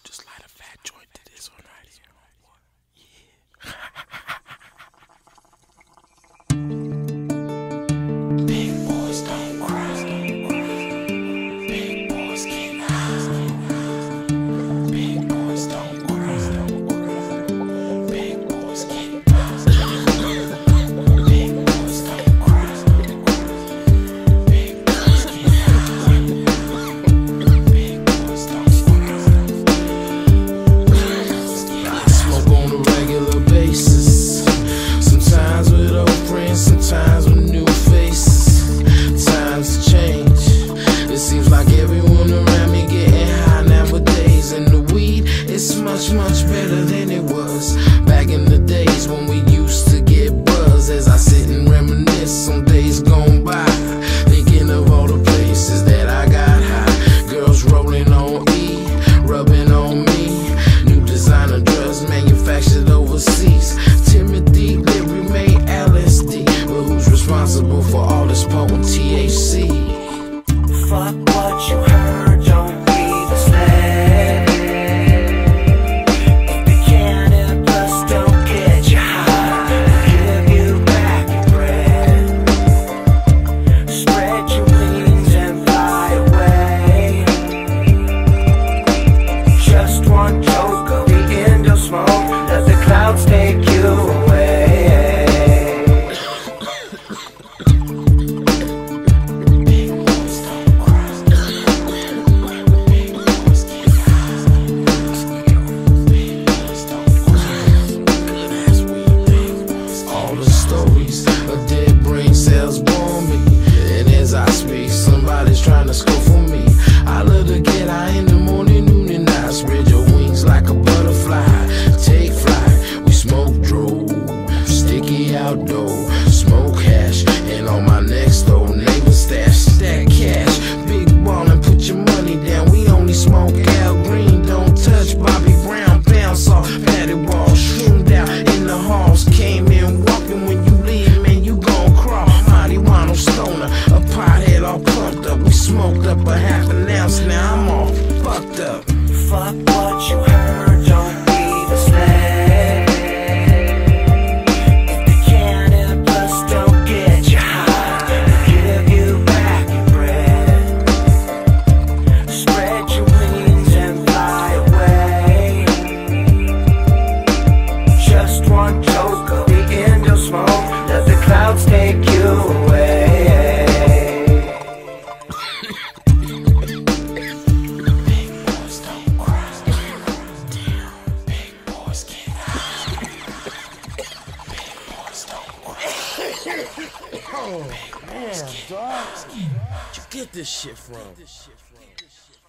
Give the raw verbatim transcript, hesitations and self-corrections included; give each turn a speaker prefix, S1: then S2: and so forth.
S1: just light a fat joint to this one right here. Yeah. Big boys don't cry. Big boys get high. Big boys don't cry. Big boys get high. Big boys don't cry. Big boys get high. Big boys don't cry.
S2: I smoke on a regular basis. Sometimes with old friends, sometimes with new faces. Times change. It seems like everyone around me getting high nowadays. And the weed, it's much, much better than it was back in the days when we used to get buzz. As I sit and reminisce on days gone by, thinking of all the places that I got high. Girls rolling on E, rubbing on me. New designer drugs manufactured overseas. Timothy Leary made L S D, but who's responsible for all this potent T H C?
S3: Fuck what you heard, don't be the slave. If the cannabis don't get you high, give you back your bread. Spread your wings and fly away. Just one toke of the endo smoke, let the clouds take you away.
S1: Big boys don't cry. Big boys get high. Big boys don't cry. Good ass weed. Big boys get
S2: All the stories of dead brain cells bore me. And as I speak, somebody's trying to score for me. I love to get high in the morning, noon, and night. Spread your wings like a butterfly. Take flight. We smoke drove, sticky outdoor, smoke hash, and on my next door neighbor stash stack cash. Big ball and put your money down. We only smoke Al Green, don't touch Bobby Brown. Bounce off padded walls, shroomed out in the halls. Came in walking, when you leave, man, you gon' crawl. Marijuana stoner, a pothead all pumped up. We smoked up a half an ounce, now I'm all fucked up.
S3: Fuck what you heard, don't be the slave. If the cannabis don't get you high, give you back your bread. Spread your wings and fly away. Just one toke of the endo smoke, let the clouds take you away.
S1: Big boys don't cry. Big boys get high. Big boys don't cry.
S2: Oh, man, dog. Where'd you get this shit from?